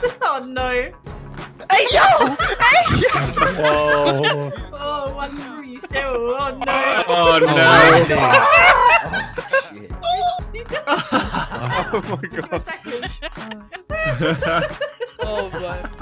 Oh no. Hey yo! Hey! Whoa. Oh, one's free still. Oh no. Oh no. Oh my For a god. second. Oh man.